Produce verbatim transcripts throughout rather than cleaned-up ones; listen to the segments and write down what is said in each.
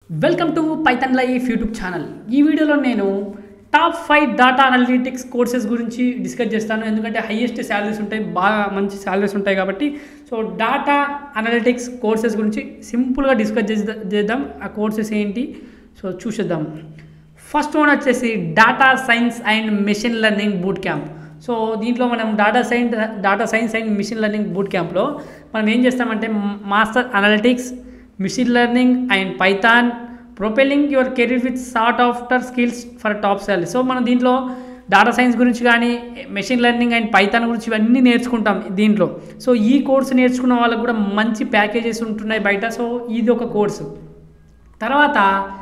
Welcome to Python life YouTube channel. ఈ వీడియోలో నేను top five data analytics courses గురించి డిస్కస్ చేస్తాను. ఎందుకంటే హైయెస్ట్ శాలరీస్ ఉంటాయి, బాగా మంచి శాలరీస్ ఉంటాయి కాబట్టి. సో డాటా అనలిటిక్స్ కోర్సెస్ గురించి సింపుల్గా డిస్కస్ చేద్దాం. ఆ కోర్సెస్ ఏంటి సో చూసేద్దాం. ఫస్ట్ వన్ వచ్చేసి data science and machine learning boot camp. So దీంట్లో మనం data science data science and machine learning boot క్యాంప్లో మనం ఏం చేస్తామంటే master analytics, machine learning and Python, propelling your career with sought after skills for top salary. So మనం దీంట్లో data science గురించి కానీ మెషిన్ లెర్నింగ్ అండ్ పైథాన్ గురించి ఇవన్నీ నేర్చుకుంటాం దీంట్లో. సో ఈ కోర్సు నేర్చుకున్న వాళ్ళకు కూడా మంచి ప్యాకేజెస్ ఉంటున్నాయి బయట. సో ఇది ఒక కోర్సు. తర్వాత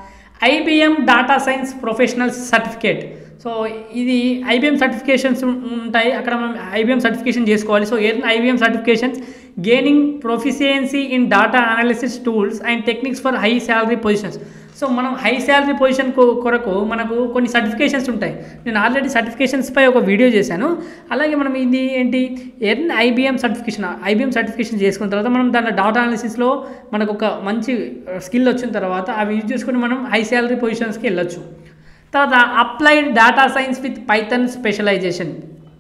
IBM data science professional certificate. So ఇది ఐబిఎం సర్టిఫికేషన్స్ ఉంటాయి, అక్కడ మనం ఐబిఎం సర్టిఫికేషన్ చేసుకోవాలి. So earn IBM certifications gaining proficiency in data analysis tools and techniques for high salary positions. So మనం హై శాలరీ పొజిషన్ కొరకు మనకు కొన్ని సర్టిఫికేషన్స్ ఉంటాయి. నేను ఆల్రెడీ సర్టిఫికేషన్స్పై ఒక వీడియో చేశాను. అలాగే మనం ఇది ఏంటి earn IBM certification IBM certification చేసుకున్న తర్వాత మనం దాంట్లో డాటా అనాలిసిస్లో మనకు ఒక మంచి స్కిల్ వచ్చిన తర్వాత అవి యూజ్ చేసుకుని మనం హై శాలరీ పొజిషన్స్కి వెళ్ళొచ్చు. తర్వాత applied data science with Python specialisation,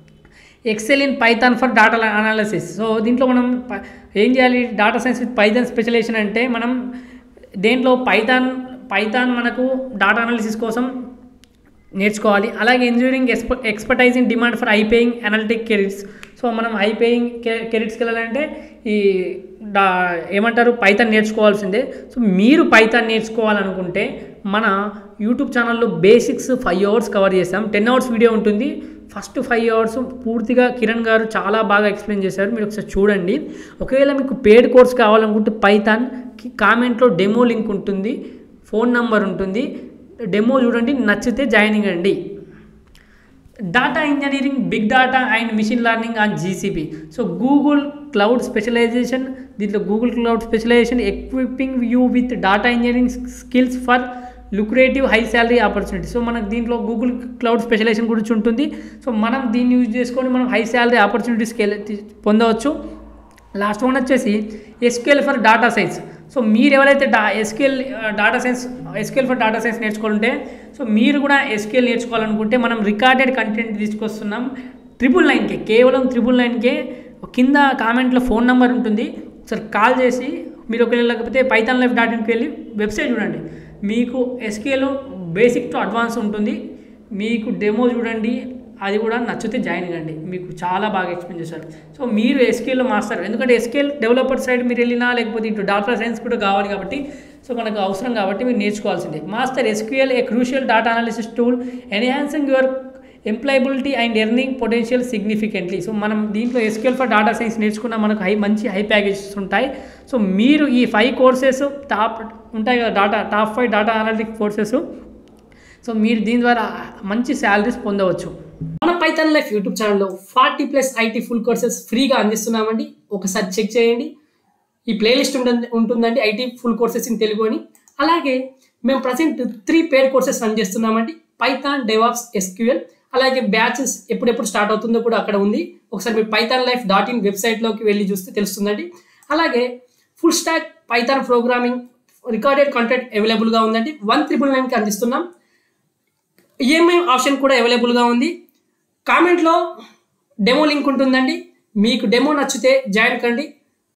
excel in Python for data analysis. So దీంట్లో మనం ఏం చేయాలి, data science with Python specialisation అంటే మనం దేంట్లో పైథాన్ పైథాన్ మనకు డాటా అనాలిసిస్ కోసం నేర్చుకోవాలి. అలాగే ఇంజనీరింగ్ ఎక్స్ప expertise in demand for high paying analytic careers. So మనం హై పేయింగ్ కెరీర్స్కి వెళ్ళాలంటే ఈ డా ఏమంటారు పైథాన్ నేర్చుకోవాల్సిందే. సో మీరు పైథాన్ నేర్చుకోవాలనుకుంటే మన యూట్యూబ్ ఛానల్లో బేసిక్స్ ఫైవ్ అవర్స్ కవర్ చేస్తాం. టెన్ అవర్స్ వీడియో ఉంటుంది. ఫస్ట్ ఫైవ్ అవర్స్ పూర్తిగా కిరణ్ గారు చాలా బాగా ఎక్స్ప్లెయిన్ చేశారు, మీరు ఒకసారి చూడండి. ఒకవేళ మీకు పేడ్ కోర్స్ కావాలనుకుంటే పైథాన్కి కామెంట్లో డెమో లింక్ ఉంటుంది, ఫోన్ నెంబర్ ఉంటుంది, డెమో చూడండి, నచ్చితే జాయినింగ్ అండి. Data engineering big data and machine learning on GCP. So Google cloud specialisation, దీంట్లో Google cloud specialisation equipping you with data engineering skills for lucrative high salary opportunity. So మనకు దీంట్లో Google cloud specialisation గురించి ఉంటుంది. So మనం దీన్ని use చేసుకొని మనం high salary ఆపర్చునిటీస్కి పొందవచ్చు. లాస్ట్ వన్ వచ్చేసి SQL for data science. So మీరు ఎవరైతే డా SQL data science SQL for data science నేర్చుకుంటే సో మీరు కూడా ఎస్క్యూఎల్ నేర్చుకోవాలనుకుంటే మనం రికార్డెడ్ కంటెంట్ తీసుకొస్తున్నాం ట్రిపుల్ నైన్కే, కేవలం ట్రిపుల్ నైన్కే. కింద కామెంట్లో ఫోన్ నెంబర్ ఉంటుంది, ఒకసారి కాల్ చేసి మీరు ఒకవేళ లేకపోతే పైథాన్ లైఫ్ డాట్ ఇన్కి వెళ్ళి వెబ్సైట్ చూడండి. మీకు ఎస్క్యూఎల్ బేసిక్ టు అడ్వాన్స్ ఉంటుంది, మీకు డెమో చూడండి, అది కూడా నచ్చితే జాయిన్ కండి, మీకు చాలా బాగా ఎక్స్ప్లెయిన్ చేశారు. సో మీరు ఎస్క్యూఎల్లో మాస్టర్, ఎందుకంటే ఎస్క్యూఎల్ డెవలపర్ సైడ్ మీరు వెళ్ళినా లేకపోతే ఇటు డాటా సైన్స్ కూడా కావాలి కాబట్టి సో మనకు అవసరం కాబట్టి మీరు నేర్చుకోవాల్సిందే. Master SQL a crucial data analysis tool enhancing your employability and earning potential significantly. So మనం దీంట్లో ఎస్క్యూఎల్ ఫర్ డాటా సైన్స్ నేర్చుకున్న మనకు హై మంచి హై ప్యాకేజెస్ ఉంటాయి. సో మీరు ఈ ఫైవ్ కోర్సెస్ టాప్ ఉంటాయి కదా, data top five data analytic courses, so మీరు దీని ద్వారా మంచి శాలరీస్ పొందవచ్చు. మన పైథాన్ లైఫ్ యూట్యూబ్ ఛానల్లో forty plus IT full courses ఫ్రీగా అందిస్తున్నామండి. ఒకసారి చెక్ చేయండి, ఈ ప్లేలిస్ట్ ఉంటుంది ఉంటుందండి IT full courses in Telugu అని. అలాగే మేము present three paid courses run చేస్తున్నామండి, పైథాన్, డెవాప్స్, ఎస్క్యూఎల్. అలాగే బ్యాచెస్ ఎప్పుడెప్పుడు స్టార్ట్ అవుతుందో కూడా అక్కడ ఉంది, ఒకసారి మీరు పైథాన్ లైఫ్ డాట్ ఇన్ వెబ్సైట్లోకి వెళ్ళి చూస్తే తెలుస్తుందండి. అలాగే full stack Python programming recorded content అవైలబుల్గా ఉందండి, వన్ త్రిబుల్ నైన్కి అందిస్తున్నాం. ఈఎంఐ ఆప్షన్ కూడా అవైలబుల్గా ఉంది. కామెంట్లో డెమో లింక్ ఉంటుందండి, మీకు డెమో నచ్చితే జాయిన్ కండి.